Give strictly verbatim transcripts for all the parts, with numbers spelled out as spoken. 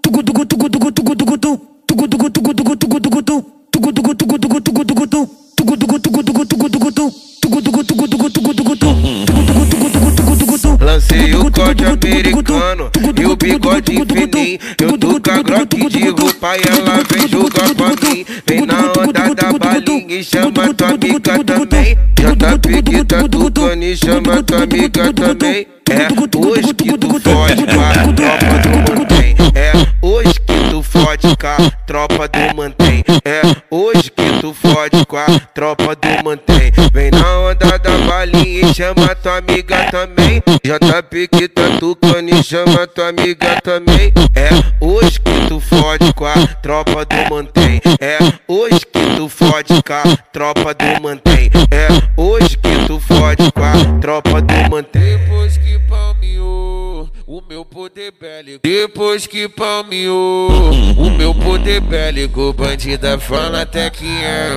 Lancei o corte americano e o bigode fininho. Eu tô com a Glock de roupa e ela vem jogar pra mim. Vem na onda da balinha e chama tua amiga também. Já tá pedindo tocando e chama tua amiga também. É hoje que tu fode com a tropa do mantém. É hoje que tu fode com a tropa do mantém. É hoje que tu fode com a tropa do mantém. Vem na onda da balinha e chama tua amiga também. Já tá pique, tá tocando e chama tua amiga também. É hoje que tu fode com a tropa do mantém. É hoje que tu fode com a tropa do mantém. É hoje que tu fode com a tropa do mantém. Depois que palmeou o meu poder bélico, depois que palmeou o meu poder bélico, bandida fala até que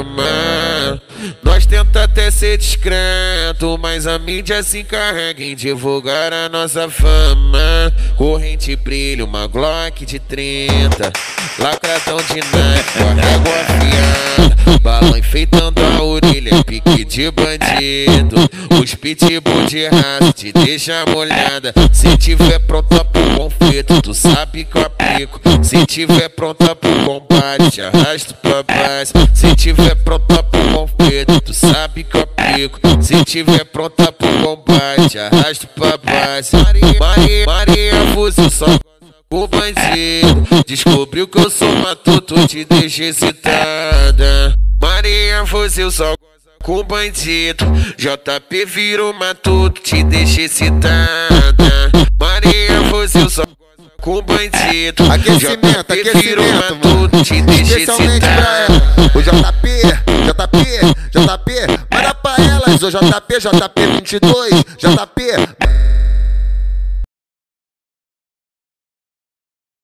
ama. Nós tenta até ser discreto, mas a mídia se encarrega em divulgar a nossa fama. Corrente brilha, uma Glock de trinta, lacradão de Nike, com a régua afiada, balão enfeitando a orelha, pique de bandido. Os pitbull de raça te deixa molhada. Se tiver pronta pro conflito, tu sabe que eu aplico. Se tiver pronta pro combate, te arrasto pra baixo. Se tiver pronta pro conflito, tu sabe que eu aplico. Se tiver pronta pro combate, te arrasto pra baixo. Maria, Maria, Maria, fuzil só o bandido. Descobriu que eu sou matuto, te deixa excitada. Maria, fuzil só com bandido. J P virou matuto, te deixa excitada. Maria, fuzil só com bandido. Aquecimento, aquecimento, matuto, te deixa especialmente excitada. pra ela. O J P, J P, J P, manda pra elas. O J P, J P vinte e dois, J P.